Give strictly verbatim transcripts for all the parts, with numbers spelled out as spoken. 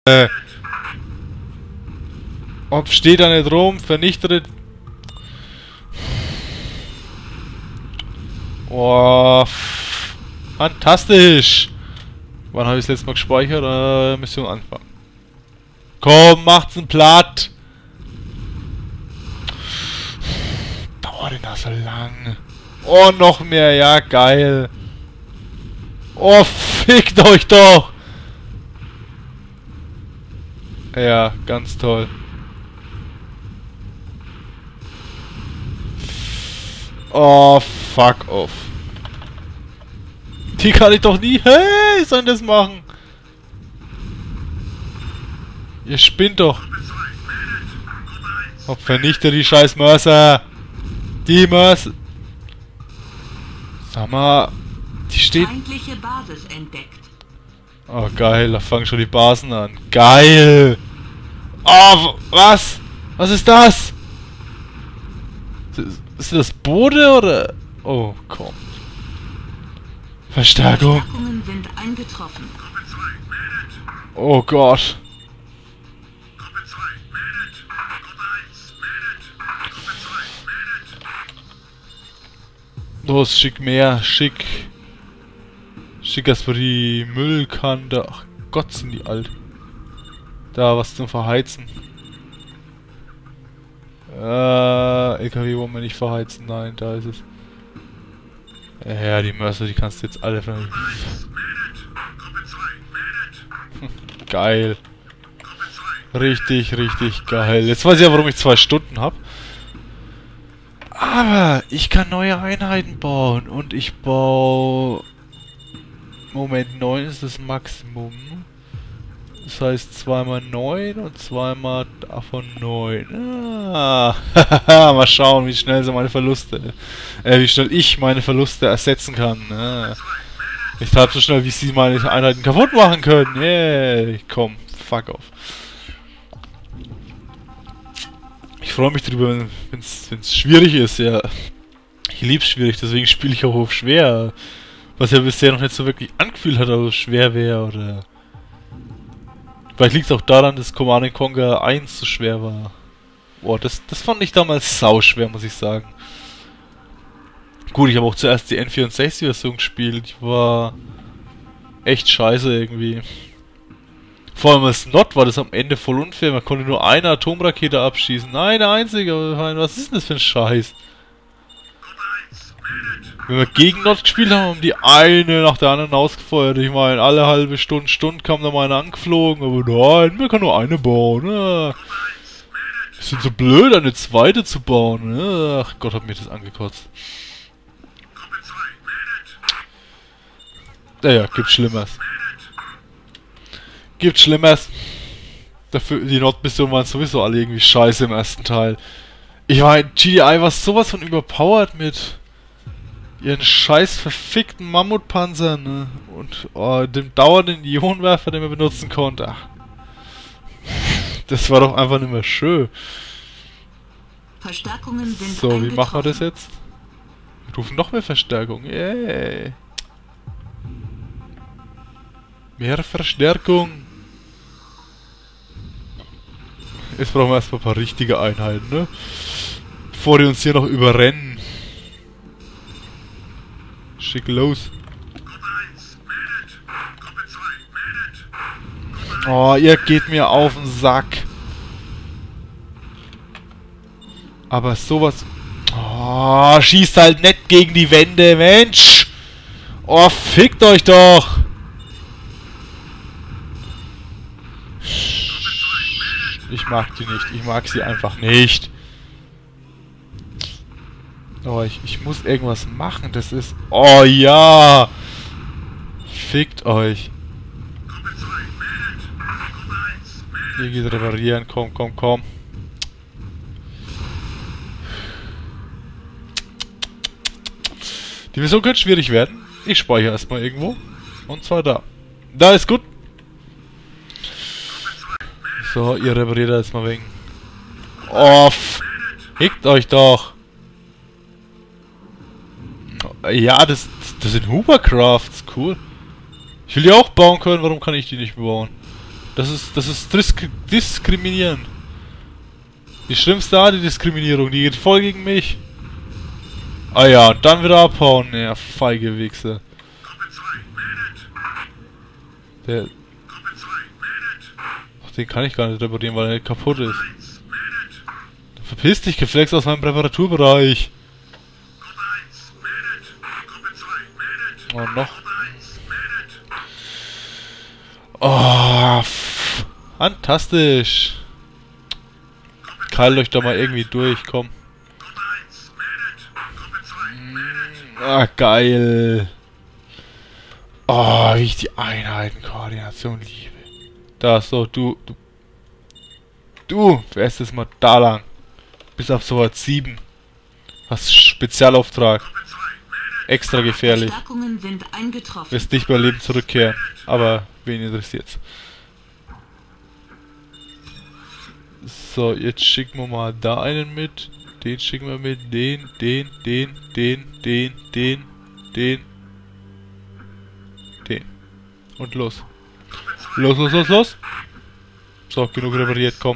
Äh. Ob steht da nicht rum, vernichtet. Oh, fantastisch. Wann habe ich das letzte Mal gespeichert? Äh, Mission anfangen. Komm, macht's ein platt. Dauert denn das so lang? Oh, noch mehr, ja, geil. Oh, fickt euch doch. Ja, ganz toll. Oh, fuck off. Die kann ich doch nie... Hey, soll ich das machen? Ihr spinnt doch. Oh, vernichte die scheiß Mörser. Die Mörser. Sag mal, die steht... Feindliche Basis entdeckt. Oh, geil, da fangen schon die Basen an. Geil! Oh, was? Was ist das? Ist das Bode oder... Oh, komm. Verstärkung. Verstärkungen sind eingetroffen. Oh Gott. Los, schick mehr, schick. Schick das für die Müllkante. Ach Gott, sind die alt. Da, was zum Verheizen. Äh, L K W wollen wir nicht verheizen. Nein, da ist es. Ja, die Mörser, die kannst du jetzt alle ver... Geil. Richtig, richtig geil. Jetzt weiß ich ja, warum ich zwei Stunden habe. Aber ich kann neue Einheiten bauen. Und ich baue... Moment, neun ist das Maximum. Das heißt zweimal neun und zweimal davon neun. Ah, mal schauen, wie schnell so meine Verluste, äh, wie schnell ich meine Verluste ersetzen kann. Ah. Nicht halb so schnell, wie sie meine Einheiten kaputt machen können. Yeah, komm, fuck off. Ich freue mich drüber, wenn es schwierig ist, ja. Ich lieb's schwierig, deswegen spiele ich auch auf schwer. Was ja bisher noch nicht so wirklich angefühlt hat, aber schwer wäre, oder... Vielleicht liegt es auch daran, dass Command and Conquer eins so schwer war. Boah, das, das fand ich damals sau schwer, muss ich sagen. Gut, ich habe auch zuerst die N vierundsechzig Version gespielt. Die war echt scheiße irgendwie. Vor allem als Not war das am Ende voll unfair. Man konnte nur eine Atomrakete abschießen. Nein, eine einzige. Was ist denn das für ein Scheiß? Wenn wir gegen Not gespielt haben, haben die eine nach der anderen ausgefeuert. Ich meine, alle halbe Stunde, Stunde kam da mal eine angeflogen. Aber nein, man kann nur eine bauen. Ja. Die sind so blöd, eine zweite zu bauen. Ja. Ach Gott, hat mir das angekotzt. Naja, gibt Schlimmeres. Gibt Schlimmeres. Dafür, die Not-Missionen waren sowieso alle irgendwie scheiße im ersten Teil. Ich meine, G D I war sowas von überpowered mit ihren scheiß verfickten Mammutpanzer, ne? Und oh, dem dauernden Ionenwerfer, den man benutzen konnte. Ach. Das war doch einfach nicht mehr schön. Verstärkungen sind so, wie machen wir das jetzt? Wir rufen noch mehr Verstärkung. Yay. Mehr Verstärkung. Jetzt brauchen wir erstmal ein paar richtige Einheiten, ne? Bevor die uns hier noch überrennen. Schick los. Oh, ihr geht mir auf den Sack. Aber sowas... Oh, schießt halt nicht gegen die Wände, Mensch! Oh, fickt euch doch! Ich mag die nicht. Ich mag sie einfach nicht. Oh, ich, ich muss irgendwas machen. Das ist... Oh, ja! Fickt euch. Hier geht reparieren. Komm, komm, komm. Die Mission könnte schwierig werden. Ich speichere erstmal irgendwo. Und zwar da. Da ist gut. So, ihr repariert da jetzt mal wegen. Oh, fickt euch doch. Ja, das, das sind Hoovercrafts, cool. Ich will die auch bauen können, warum kann ich die nicht bauen? Das ist, das ist Disk diskriminieren. Die schlimmste Art der Diskriminierung, die geht voll gegen mich. Ah ja, und dann wieder abhauen. Ja, feige Wichse. Der... Ach, den kann ich gar nicht reparieren, weil er kaputt ist. Verpiss dich, Geflex, aus meinem Reparaturbereich. Oh, noch. Oh, fantastisch. Keilt euch da mal irgendwie durch, komm. Ah, geil. Oh, wie ich die Einheitenkoordination liebe. Da, so, du, du. Du fährst jetzt mal da lang. Bis auf soweit sieben. Hast Spezialauftrag. Extra gefährlich. Verstärkungen sind eingetroffen. Wirst nicht bei Leben zurückkehren. Aber wen interessiert's? So, jetzt schicken wir mal da einen mit. Den schicken wir mit. Den, den, den, den, den, den, den, den. Und los. Los, los, los, los. So, genug repariert, komm.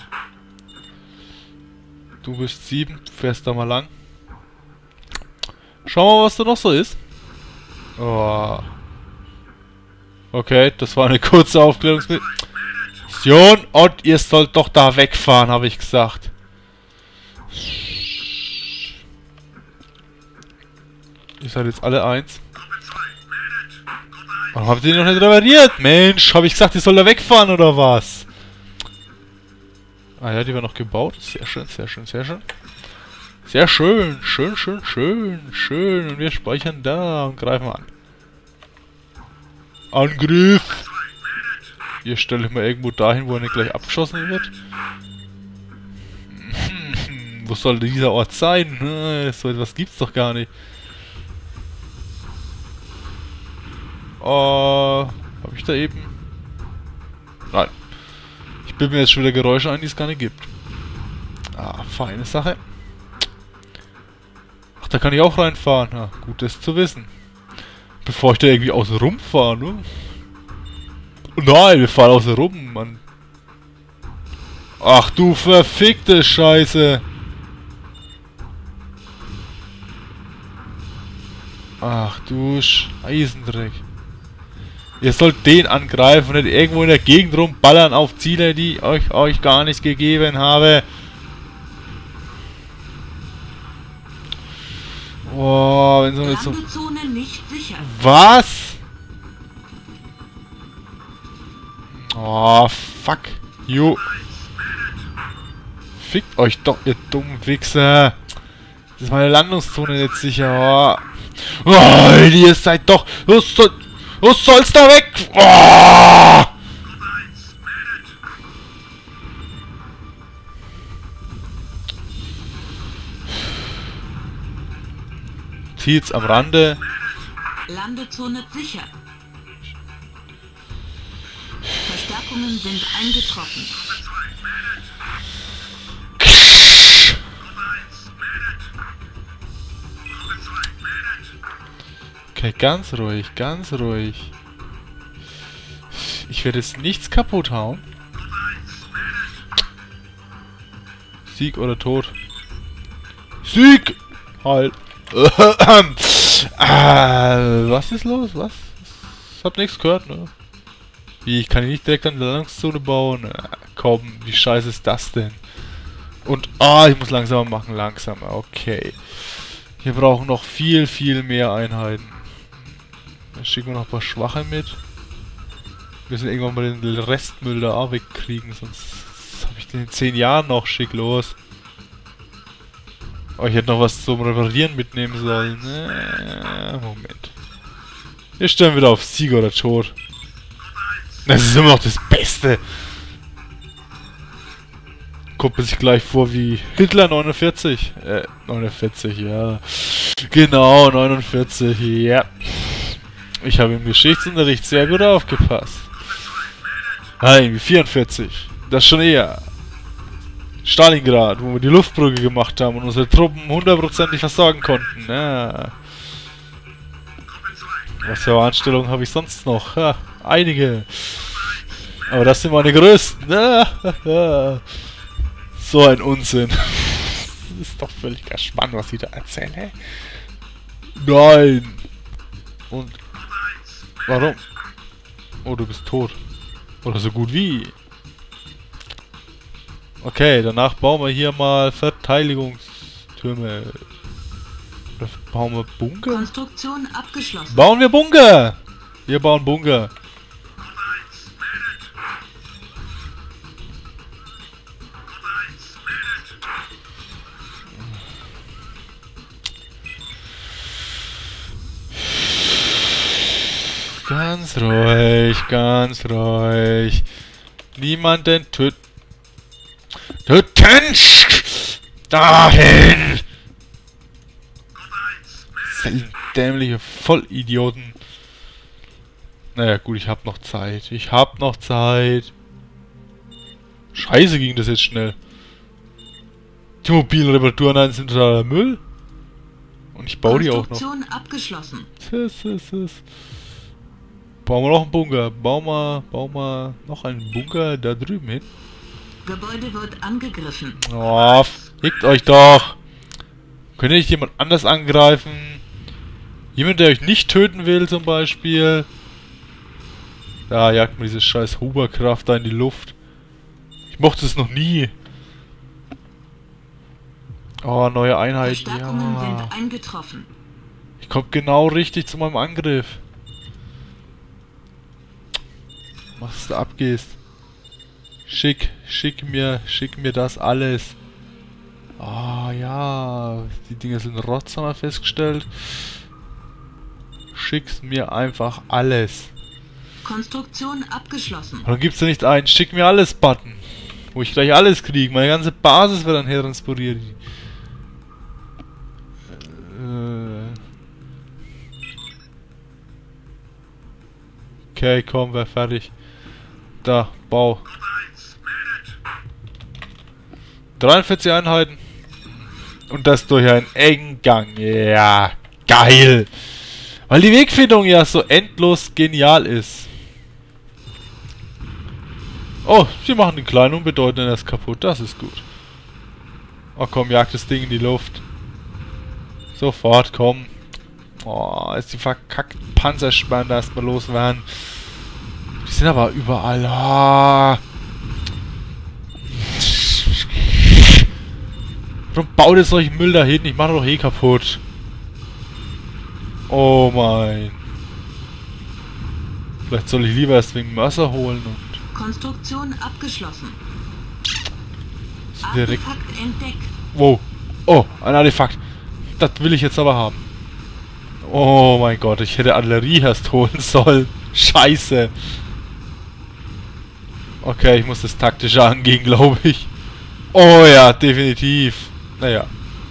Du bist sieben, fährst da mal lang. Schauen wir mal, was da noch so ist. Oh. Okay, das war eine kurze Aufklärungsmission. Und ihr sollt doch da wegfahren, habe ich gesagt. Ihr seid jetzt alle eins. Warum habt ihr die noch nicht repariert? Mensch, habe ich gesagt, ihr sollt da wegfahren oder was? Ah ja, die war noch gebaut. Sehr schön, sehr schön, sehr schön. Sehr schön, schön, schön, schön, schön. Und wir speichern da und greifen an. Angriff! Hier stelle ich mal irgendwo dahin, wo er nicht gleich abgeschossen wird. Wo soll dieser Ort sein? So etwas gibt's doch gar nicht. Oh, habe ich da eben? Nein. Ich bilde mir jetzt schon wieder Geräusche ein, die es gar nicht gibt. Ah, feine Sache. Ach, da kann ich auch reinfahren. Ah, gut, das zu wissen. Bevor ich da irgendwie außen rum fahre, ne? Nein, wir fahren außen rum, Mann. Ach du verfickte Scheiße. Ach du Scheißendreck. Ihr sollt den angreifen und nicht irgendwo in der Gegend rumballern auf Ziele, die ich euch, euch gar nicht gegeben habe. Boah, wenn so jetzt so... Landezone nicht sicher. Was? Oh, fuck. You. Fickt euch doch, ihr dummen Wichser. Das ist meine Landungszone jetzt sicher. Oh, oh ihr seid doch... Was soll... Was soll's da weg? Oh! Ziel's am Rande. Landezone sicher. Verstärkungen sind eingetroffen. Okay, ganz ruhig, ganz ruhig. Ich werde jetzt nichts kaputt hauen. Sieg oder Tod? Sieg! Halt. ah, was ist los? Was? Ich hab nichts gehört, ne? Wie, ich kann nicht direkt an der Landungszone bauen? Ah, komm, wie scheiße ist das denn? Und, ah, ich muss langsamer machen, langsamer, okay. Wir brauchen noch viel, viel mehr Einheiten. Dann schicken wir noch ein paar Schwache mit. Wir müssen irgendwann mal den Restmüll da auch wegkriegen, sonst habe ich den in zehn Jahren noch. Schick los. Oh, ich hätte noch was zum Reparieren mitnehmen sollen. Äh, Moment. Wir stellen wieder auf Sieg oder Tod. Das ist immer noch das Beste. Kommt man sich gleich vor wie Hitler neunundvierzig. Äh, neunundvierzig, ja. Genau, neunundvierzig, ja. Ich habe im Geschichtsunterricht sehr gut aufgepasst. Nein, wie vierundvierzig. Das schon eher. Stalingrad, wo wir die Luftbrücke gemacht haben und unsere Truppen hundertprozentig versorgen konnten. Ja. Was für Anstellungen habe ich sonst noch? Ha, einige. Aber das sind meine größten. So ein Unsinn. Das ist doch völlig gespannt, was ich da erzähle. Nein. Und warum? Oh, du bist tot. Oder so gut wie. Okay, danach bauen wir hier mal Verteidigungstürme. Oder bauen wir Bunker? Konstruktion abgeschlossen. Bauen wir Bunker! Wir bauen Bunker. Ganz ruhig, ganz ruhig. Niemanden töten. Töten! Dahin! Dämliche Vollidioten. Naja, gut, ich hab noch Zeit. Ich hab noch Zeit. Scheiße, ging das jetzt schnell. Die mobilen Reparaturen sind totaler Müll. Und ich baue die auch noch. Konstruktion abgeschlossen. Sis, sis, sis. Bauen wir noch einen Bunker. Bauen wir, bauen wir noch einen Bunker da drüben hin. Gebäude wird angegriffen. Oh, fickt euch doch. Könnt ihr nicht jemand anders angreifen? Jemand, der euch nicht töten will, zum Beispiel. Da jagt mir diese scheiß Huberkraft da in die Luft. Ich mochte es noch nie. Oh, neue Einheiten. Verstärkungen Ja. sind eingetroffen. Ich komme genau richtig zu meinem Angriff. Was du abgehst. Schick, schick mir, schick mir das alles. Ah, ja. Die Dinger sind Rotz, haben wir festgestellt. Schick's mir einfach alles. Konstruktion abgeschlossen. Warum gibt's da nicht einen Schick mir alles Button? Wo ich gleich alles kriege. Meine ganze Basis wird dann hertransportiert. Äh. Okay, komm, wär fertig. Da, Bau. dreiundvierzig Einheiten. Und das durch einen engen Gang. Ja, geil. Weil die Wegfindung ja so endlos genial ist. Oh, sie machen den kleinen Unbedeutenden erst kaputt. Das ist gut. Oh komm, jagt das Ding in die Luft. Sofort, komm. Oh, jetzt die verkackten Panzersperren da erstmal loswerden. Die sind aber überall. Ah. Warum baut ihr solchen Müll da hinten? Ich mach doch eh kaputt. Oh mein. Vielleicht soll ich lieber erst wegen Mörser holen und... Konstruktion abgeschlossen. So direkt... Artefakt entdeckt. Wow. Oh, ein Artefakt. Das will ich jetzt aber haben. Oh mein Gott, ich hätte Artillerie erst holen sollen. Scheiße. Okay, ich muss das taktische angehen, glaube ich. Oh ja, definitiv. Naja.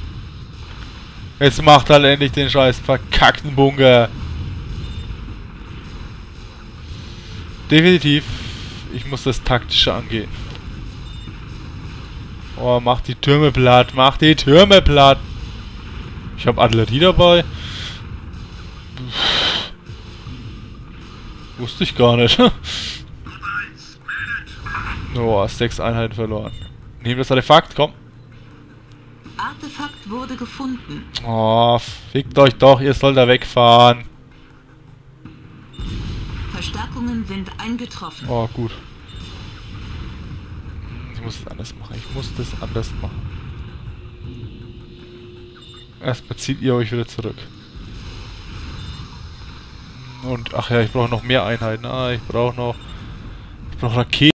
Jetzt macht halt endlich den scheiß verkackten Bunker. Definitiv. Ich muss das taktische angehen. Oh, mach die Türme platt. Mach die Türme platt. Ich habe Artillerie dabei. Wusste ich gar nicht. Oh, sechs Einheiten verloren. Nehmen das Artefakt, komm. Artefakt wurde gefunden. Oh, fickt euch doch, ihr sollt da wegfahren. Verstärkungen sind eingetroffen. Oh, gut. Ich muss das anders machen. Ich muss das anders machen. Erstmal zieht ihr euch wieder zurück. Und, ach ja, ich brauche noch mehr Einheiten. Ah, ich brauche noch... Ich brauche Raketen.